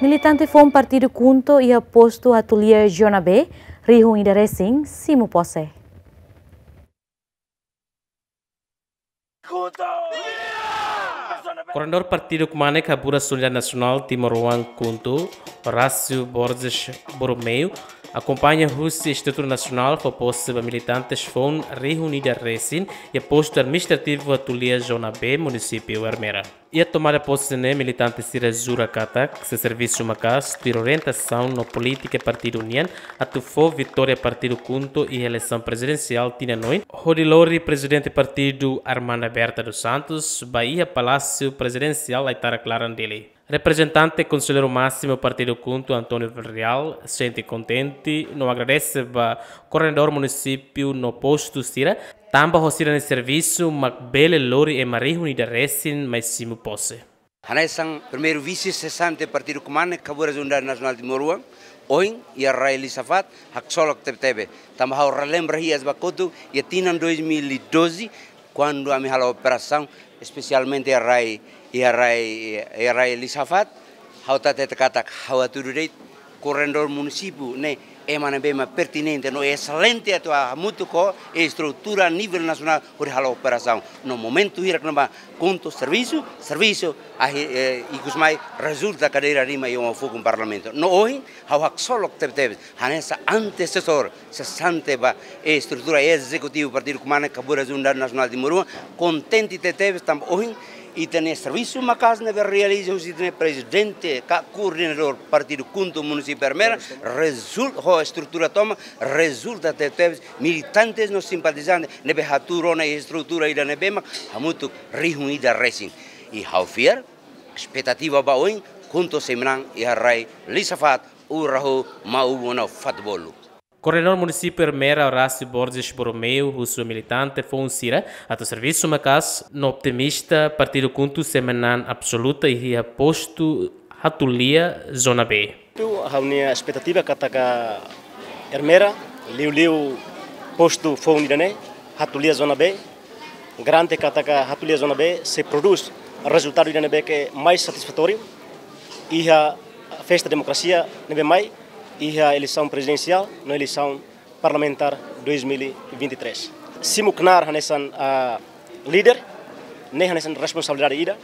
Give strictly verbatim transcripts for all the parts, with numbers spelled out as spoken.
Militante foi um partido Kunto e aposto a Tulia Zona B, Rio Indarecing, Simo Posse. Coordenador Partido Kumane Kabura Solidariedade Nacional Timor-One Kunto, Horácio Borges Borromeu, acompanha a Rússia Estrutura Nacional para possível militantes FON reunida Recin e posto administrativo a Tulia Zona B, município Armera. E a tomada posse de militante Sira Zura Katak, se serviço uma casa de orientação na política Partido União, a tufou vitória Partido Kunto e eleição presidencial Tina Noin, Rodilori Presidente Partido Armanda Berta dos Santos, Bahia Palácio Presidencial Aitara Clarandeli. Representante Conselheiro Máximo Partido Kunto Antônio Villarreal sente contente, não agradece para coordenador município no posto Sira, também Rosira no serviço, Macbele Lori e Maria Unida Recin, mas Simo Posse. Hanesang primeiro vice-cessante Partido Kumane Kabura Solidariedade Nacional de Timor-One, Oin e a Rai Lisafat, Haksolok Tebe. Também há relembra Rias Bakoto e Tina em dois mil e doze, quando a minha operação, especialmente a Rai e a Rai e a Rai Lisafat, há tata kata há tudo direito, coordenador município, né? É uma bema pertinente, no excelente a muito co e estrutura a nível nacional por a operação. No momento ir a conto serviço, serviço e que mais resulta cadeira rima e um fogo no parlamento. No hoje há só que teve nessa antecessor sessante ba e estrutura executiva Partido Kumane Kabura Solidariedade Nacional de Timor-One contente teve tam hoje e tem serviço uma casa na realiza o tem presidente coordenador Partido Kunto município Armera resulta a estrutura toma resulta de ter militantes nos simpatizantes nebe haturo na estrutura ida nebema há muito reunida recém e ao fiar expectativa ba hoje Kunto semran e a Rai Lisafat o raho mau na futebol. Coordenador Município Armera Horácio Borges Borromeu, o seu militante, foi um Sira, a teu serviço uma casa, no optimista Partido Kunto Semanan Absoluta e aposto a Tulia Zona B. A minha expectativa que a Armera, liu liu posto foi unidade, a Tulia Zona B, grande que a Tulia Zona B se produz o resultado da B que é mais satisfatório e a festa da democracia nebe mais e a eleição presidencial na eleição parlamentar dois mil e vinte e três. Simo Knar nessa líder, nem nessa responsabilidade ida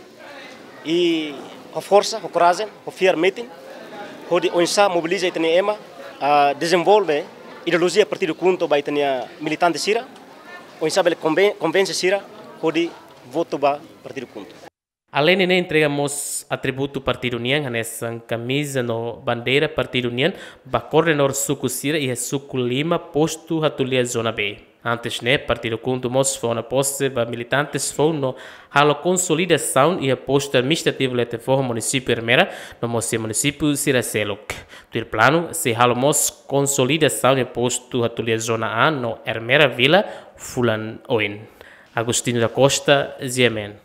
e a força, a coragem, a fiar meeting, onde o insa mobiliza e tem ema a desenvolver ideologia Partido Kunto vai ter militante Sira, o insa ele convence Sira onde voto ba Partido Kunto. Além de entregamos atributo Partido União, nessa camisa no bandeira Partido União, para coordenador Suco Sira e Suco Lima, posto a Tulia Zona B. Antes, né, Partido Kunto mos foi na posse para militantes foi no halo consolidação e a posto administrativo lete for município Armera, no mosse município Sira Seluk. Do plano, se halo mos consolidação e posto a Tulia Zona A no Armera Vila, Fulan Oin. Agostinho da Costa, Ziemen.